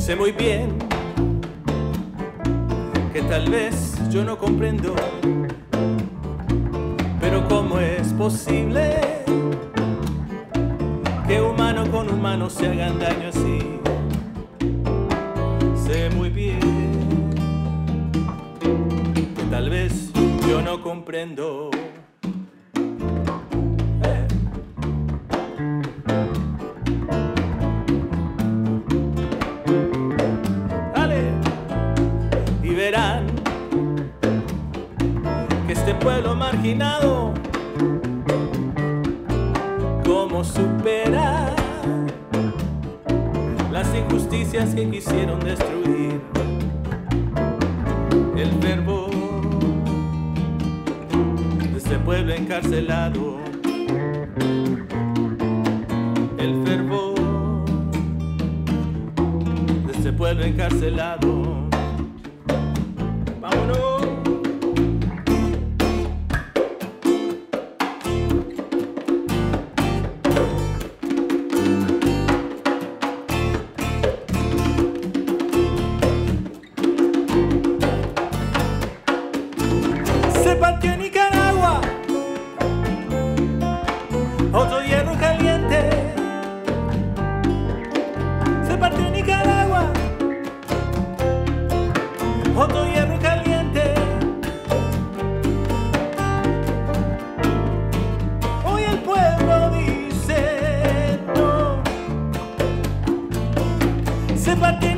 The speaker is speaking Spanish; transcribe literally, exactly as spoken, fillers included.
Sé muy bien que tal vez yo no comprendo, pero ¿cómo es posible que humano con humano se hagan daño así? Sé muy bien que tal vez yo no comprendo. Eh. Dale. Y verán que este pueblo marginado, cómo supera las injusticias que quisieron destruir. El fervor de este pueblo encarcelado, el fervor de este pueblo encarcelado. ¡Vámonos! Se partió en Nicaragua otro hierro caliente. Se partió en Nicaragua otro hierro caliente. Hoy el pueblo dice no. Se partió